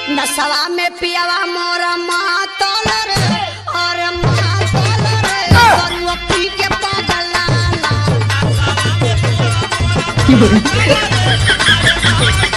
नसवा में पियावा मोरा मातल रे और मातल रे करुआ पी के पागल